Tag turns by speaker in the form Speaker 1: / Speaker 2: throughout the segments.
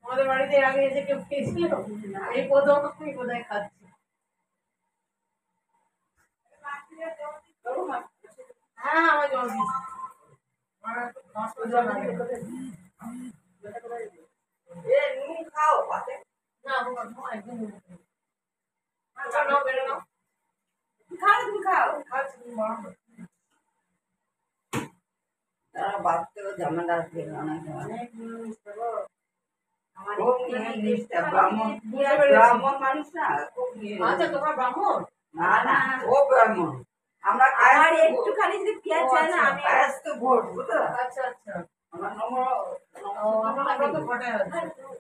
Speaker 1: আমাদের বাড়িতে এর আগে এসে কেউ খেয়েছিল? এই প্রথম আমি কোথায় খাচ্ছি। হ্যাঁ আমার জল দিচ্ছি।
Speaker 2: ঝামেলা আসবে অনেক ব্রাহ্মণ মানুষ না।
Speaker 1: আচ্ছা তোমরা ব্রাহ্মণ?
Speaker 2: না না ও ব্রাহ্মণ। আমরা
Speaker 3: আর একটুখানি যদি পেঁয়াজ চাই না আমি
Speaker 2: পায়েস তো ভোট বুঝলো।
Speaker 1: আচ্ছা আচ্ছা
Speaker 2: আমার
Speaker 1: আমরা তো ঘটায় আছে।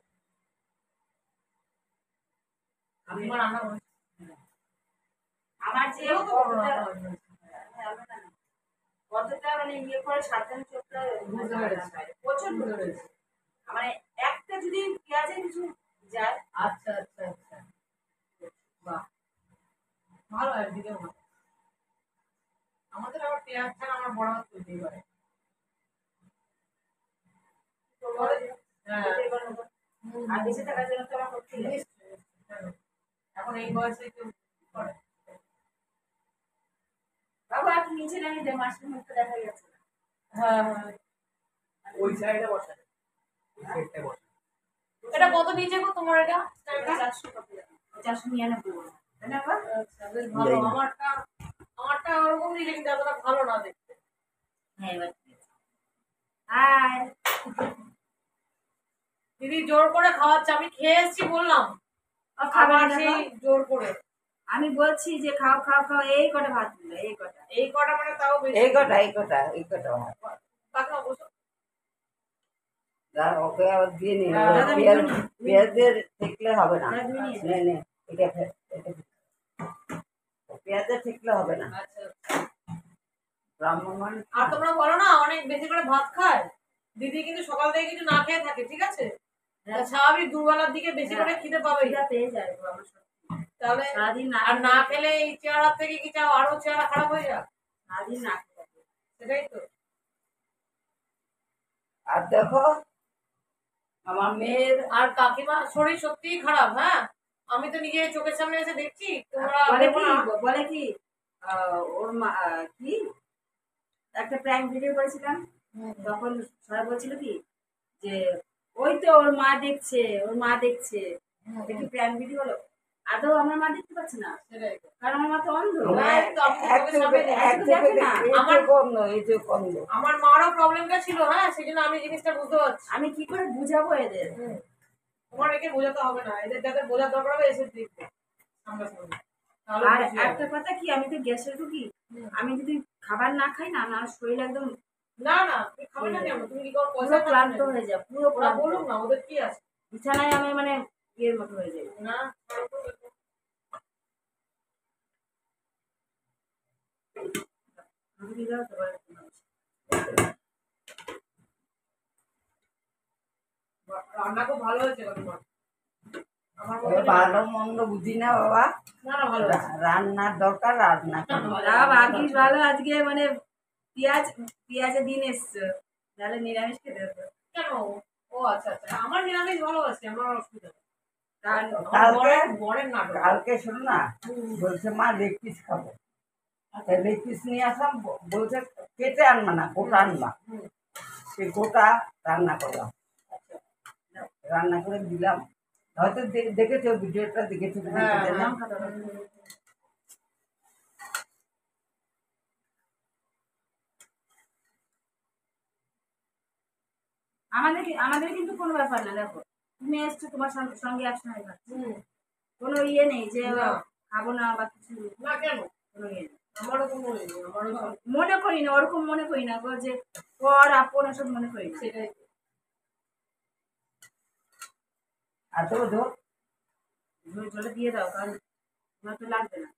Speaker 1: আমি রান্না করছি।
Speaker 3: আমার যে কতটা মানে ইয়ে করে সাবধান চোখটা
Speaker 1: বুঝতে পেরেছি।
Speaker 3: প্রচন্ড
Speaker 1: পেরেছি।
Speaker 3: মানে একটা যদি পেঁয়াজে কিছু যায়।
Speaker 1: আচ্ছা আচ্ছা আচ্ছা বাহ ভালো একদিকে ভালো। আমাদের আবার পেঁয়াজ ছাড়া আমার বড় হাত তৈরি করে।
Speaker 3: আর বেঁচে থাকার জন্য তো আমার করতে হবে।
Speaker 1: এখন এই বয়সে কেউ করে?
Speaker 3: বাবু আপনি নিচে নামিয়ে দেন, মাসের মুখটা দেখা যাচ্ছে না।
Speaker 1: হ্যাঁ
Speaker 4: ওই সাইডে বসে
Speaker 1: এটা কত নিচে গো তোমার এটা?
Speaker 3: 499 তাই না বাবা?
Speaker 1: আচ্ছা বেশ ভালো। আমারটা ওরকম নিলে কিন্তু এতটা ভালো না দেখতে।
Speaker 3: হ্যাঁ এবার হাই
Speaker 1: দিদি জোর করে খাওয়াচ্ছে, আমি খেয়ে এসেছি বললাম খাবার সেই জোর করে।
Speaker 3: আমি বলছি যে খাও খাও খাও, এই কটা ভাত দিল, এই কটা
Speaker 1: মানে তাও বেশি।
Speaker 2: এই কটা
Speaker 1: কাকা বসো।
Speaker 2: ওকে আবার দিয়ে নিন। পেঁয়াজ দিয়ে ঠেকলে হবে না। নে এটা পেঁয়াজে ঠেকলে হবে না।
Speaker 1: আচ্ছা
Speaker 2: ব্রাহ্মণ মানুষ।
Speaker 1: আর তোমরা বলো না অনেক বেশি করে ভাত খায় দিদি, কিন্তু সকাল থেকে কিছু না খেয়ে থাকে, ঠিক আছে? স্বাভাবিক দুবেলার দিকে বেশি করে খিদে পাবে,
Speaker 3: পেয়ে যায়
Speaker 1: তাহলে
Speaker 3: সারাদিন
Speaker 1: আর না খেলে এই চেহারা থেকে কি চাও আরো চেহারা খারাপ হয়ে যাক?
Speaker 3: সারাদিন না খেতে,
Speaker 1: সেটাই তো।
Speaker 2: আর দেখো আমার মেয়ের
Speaker 1: আর কাকিমার শরীর সত্যিই খারাপ। হ্যাঁ আমি তো নিজে চোখের সামনে এসে দেখছি। তোমরা
Speaker 3: বলে কি ওর মা কি একটা প্র্যাঙ্ক ভিডিও করেছিলাম, তখন সবাই বলছিল কি যে ওই তো ওর মা দেখছে এটা কি প্র্যাঙ্ক ভিডিও হলো? আদৌ আমার মা দেখতে পাচ্ছে না, কারণ আমার মা তো অন্ধ।
Speaker 1: আমার মারও প্রবলেমটা ছিল। হ্যাঁ সেই জন্য আমি জিনিসটা বুঝতে পারছি।
Speaker 3: আমি কি করে বুঝাবো এদের?
Speaker 1: তোমার একে বোঝাতে হবে না, এদের যাদের বোঝার দরকার হবে এসে দেখবে সামনাসামনি।
Speaker 3: আর একটা কথা কি, আমি তো গ্যাসের রুগী, আমি যদি খাবার না খাই না আমার শরীর একদম
Speaker 1: না তুমি খাবে না কেন? তুমি কি করো?
Speaker 3: পুরো ক্লান্ত হয়ে যায়, পুরো ক্লান্ত।
Speaker 1: বলুক না ওদের কি আছে,
Speaker 3: বিছানায় আমি মানে ইয়ের মতো হয়ে যাই।
Speaker 1: না রান্না খুব ভালো হয়েছে কাকিমা।
Speaker 2: ভালো মন্দ বুঝি না বাবা, রান্নার দরকার রান্না।
Speaker 3: ভাগ্যিস ভালো আজকে মানে পেঁয়াজের দিন এসছে, তাহলে নিরামিষ খেতে হতো।
Speaker 1: কেন? ও আচ্ছা আচ্ছা আমার নিরামিষ ভালো আছে, আমার অসুবিধা নেই।
Speaker 2: কালকে শোনো না, বলছে মা লেগ পিস খাবো, লেগ পিস নিয়ে আসলাম, বলছে কেটে আনবা না গোটা আনবা, সে গোটা রান্না করলাম, রান্না করে দিলাম। হয়তো দেখেছো ভিডিওটা, দেখেছো?
Speaker 3: আমাদের কিন্তু কোনো ব্যাপার না। দেখো তুমি এসছো, তোমার সঙ্গে একসঙ্গে খাচ্ছি, কোনো ইয়ে নেই যে খাবো না বা কিছু
Speaker 1: না। কেন?
Speaker 3: কোনো ইয়ে নেই,
Speaker 1: আমারও কোনো
Speaker 3: মনে করি না, ওরকম মনে করি না যে পর আপন এসব মনে করি না।
Speaker 1: সেটাই।
Speaker 2: আর তো
Speaker 3: জলে দিয়ে দাও, কারণ তোমার তো লাগবে না।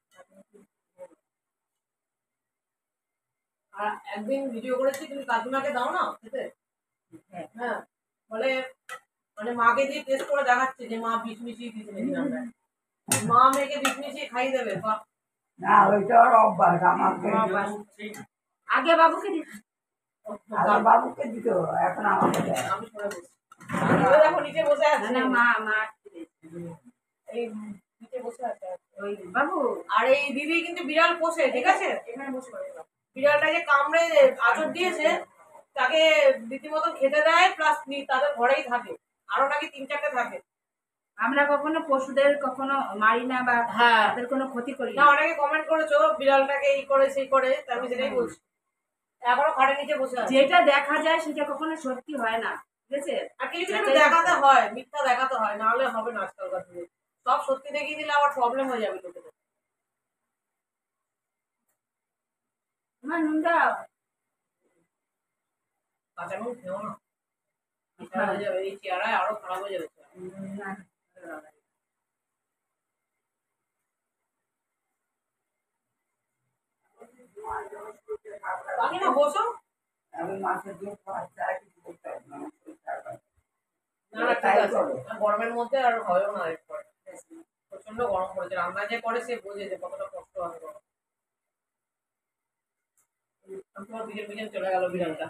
Speaker 1: আর একদিন ভিডিও করেছি, তুমি কাকিমাকে দাও না খেতে। হ্যাঁ বলে মানে মাকে দিয়ে টেস্ট করে দেখাচ্ছে যে মা বিষ মিশিয়ে দিয়েছে নাকি রান্নায়। মা মেয়েকে বিষ মিশিয়ে খাইয়ে দেবে।
Speaker 2: না ওইটা ওর অভ্যাস, আমাকে
Speaker 3: আগে বাবুকে দিত,
Speaker 2: বাবুকে দিত, এখন আমাকে দেয়।
Speaker 1: আমি সরে বলছি ওই দেখো নিচে বসে
Speaker 3: না
Speaker 1: আছে
Speaker 3: না মা মা আটকে দিয়েছে।
Speaker 1: এই নিচে বসে আছে
Speaker 3: ওই বাবু
Speaker 1: আর এই দিদি কিন্তু বিড়াল পোষে ঠিক আছে
Speaker 3: এখানে বসে পড়ে যাও।
Speaker 1: বিড়ালটা যে কামড়ে আঁচড় দিয়েছে তাকে রীতিমতো খেতে দেয় প্লাস তাদের ঘরেই থাকে আরো নাকি 3-4টে থাকে
Speaker 3: আমরা কখনো পশুদের কখনো মারি না বা
Speaker 1: হ্যাঁ
Speaker 3: তাদের কোনো ক্ষতি করি
Speaker 1: না
Speaker 3: না।
Speaker 1: অনেকে কমেন্ট করেছো বিড়ালটাকে এই করে সেই করে তা আমি সেটাই বলছি এখনো খাটের নিচে বসে আছে
Speaker 3: যেটা দেখা যায় সেটা কখনো সত্যি হয় না, ঠিক আছে?
Speaker 1: আর কিছু কিছু দেখাতে হয় মিথ্যা দেখাতে হয় না হলে হবে না আজকালকার দিনে সব সত্যি দেখিয়ে দিলে আবার প্রবলেম হয়ে যাবে লোকেদের
Speaker 3: আমার নুন দাও।
Speaker 1: কাঁচা নুন খেও না মিথ্যা হয়ে যাবে এই চেহারায় আরো খারাপ হয়ে যাবে
Speaker 3: না,
Speaker 1: কাকিমা বসো
Speaker 2: আমি মাছের দুধ খাওয়ার চা কিছু করতে হবে না, আমার শরীর খারাপ আছে।
Speaker 1: না না ঠিক আছে গরমের মধ্যে আর হয়ও না এরপর প্রচন্ড গরম পড়েছে রান্না যে করে সে বোঝে যে কতটা কষ্ট হবে গরম তোমার বিকেল বিকেল চলে গেল বিড়ালটা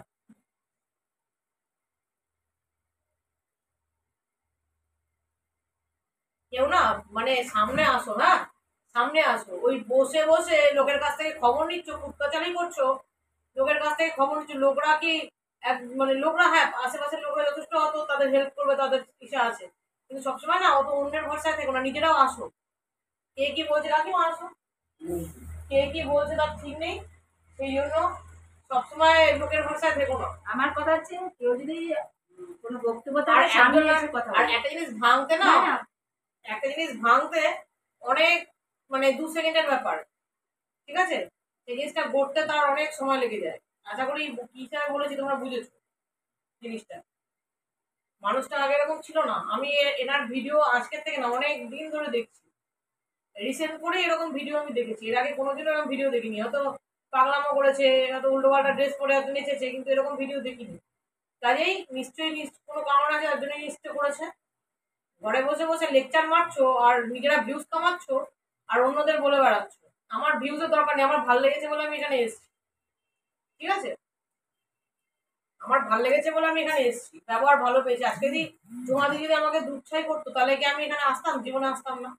Speaker 1: কেউ না মানে সামনে আসো হ্যাঁ সামনে আসো ওই বসে বসে লোকের কাছ থেকে খবর নিচ্ছ কুটকাচারি করছো লোকের কাছ থেকে খবর নিচ্ছ লোকরা কি মানে লোকরা হ্যাঁ আশেপাশের লোকরা যথেষ্ট হতো তাদের হেল্প করবে তাদের ইচ্ছা আছে কিন্তু সবসময় না অত অন্যের ভরসায় থেকো না নিজেরাও আসো কে কি বলছে কাকিমা আসো কে কি বলছে তার ঠিক নেই সেই জন্য সবসময় লোকের ভরসায় থেকো না
Speaker 3: আমার কথা হচ্ছে কেউ যদি কোনো বক্তব্য
Speaker 1: আর
Speaker 3: তার সামনে
Speaker 1: একজন
Speaker 3: এসে কথা
Speaker 1: আর
Speaker 3: বলে।
Speaker 1: একটা জিনিস ভাঙতে না
Speaker 3: না, না,
Speaker 1: একটা জিনিস ভাঙতে অনেক মানে 2 সেকেন্ডের ব্যাপার ঠিক আছে সেই জিনিসটা গড়তে তার অনেক সময় লেগে যায় আশা করি কি হিসাবে বলেছি তোমরা বুঝেছো জিনিসটা মানুষটা আগে এরকম ছিল না আমি এনার ভিডিও আজকের থেকে না অনেক দিন ধরে দেখছি রিসেন্ট করে এরকম ভিডিও আমি দেখেছি এর আগে কোনোদিনও এরকম ভিডিও দেখিনি হয়তো পাগলামো করেছে হয়তো উল্টোপাল্টা ড্রেস পরে হয়তো নেচেছে কিন্তু এরকম ভিডিও দেখিনি কাজেই নিশ্চয়ই কোনো কারণ আছে যার জন্য নিশ্চয় করেছে ঘরে বসে বসে লেকচার মারছো আর নিজেরা ভিউজ কামাচ্ছো আর অন্যদের বলে বেড়াচ্ছ আমার ভিউজের দরকার নেই আমার ভালো লেগেছে বলে আমি এখানে এসেছি ঠিক আছে আমার ভালো লেগেছে বলে আমি এখানে এসেছি ব্যবহার ভালো পেয়েছি আজকে যদি জমাদি যদি আমাকে দুচ্ছাই করতো তাহলে কি আমি এখানে আসতাম জীবনে আসতাম না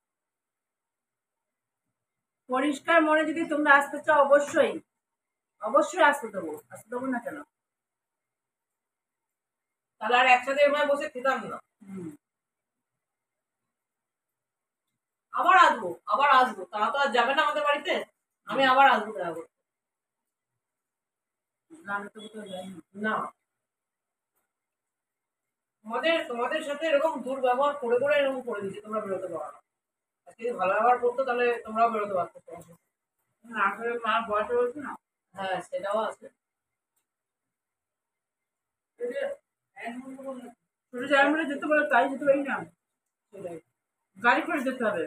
Speaker 3: পরিষ্কার মনে যদি তোমরা আসতে চাও অবশ্যই অবশ্যই আসতে দেবো না কেন?
Speaker 1: তাহলে আর একসাথে এভাবে বসে খেতাম না আবার আসবো তারা তো আর যাবে না আমাদের বাড়িতে আমি আবার আসবো দেখা করতে না তোমাদের সাথে এরকম দুর্ব্যবহার করে করে এরকম করে দিচ্ছে তোমরা বেরোতে পারো না আজকে যদি ভালো ব্যবহার করতো তাহলে তোমরাও বেরোতে পারতো
Speaker 3: আসলে মা বয়সে বলছে না,
Speaker 1: হ্যাঁ সেটাও আছে
Speaker 3: ছোট জায়গা বলে যেতে বলে তাই যেতে পারি না,
Speaker 1: সেটাই
Speaker 3: গাড়ি করে যেতে হবে।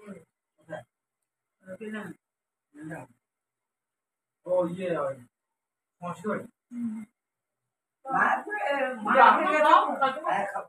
Speaker 4: ও ইয়ে মশলা
Speaker 2: মা
Speaker 1: দাও, দাও, দাও।
Speaker 2: হ্যাঁ, খাবো।